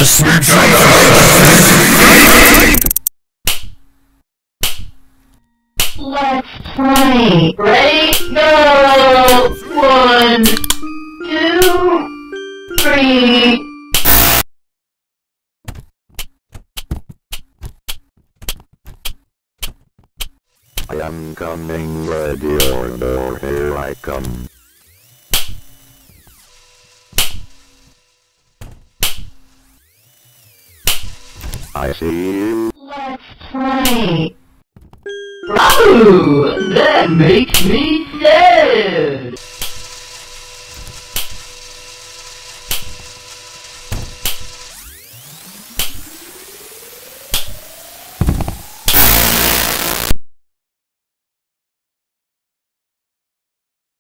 Let's play. Ready? Go! 1, 2, 3. I am coming, ready or no, here I come. I see you. Let's play. Oh, that makes me sad.